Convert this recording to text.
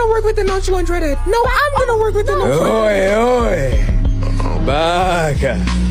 gonna work with the Nonchalant Dreadhead. No, I'm gonna work with the Nonchalant Dreadhead. Oi, oi. Baca.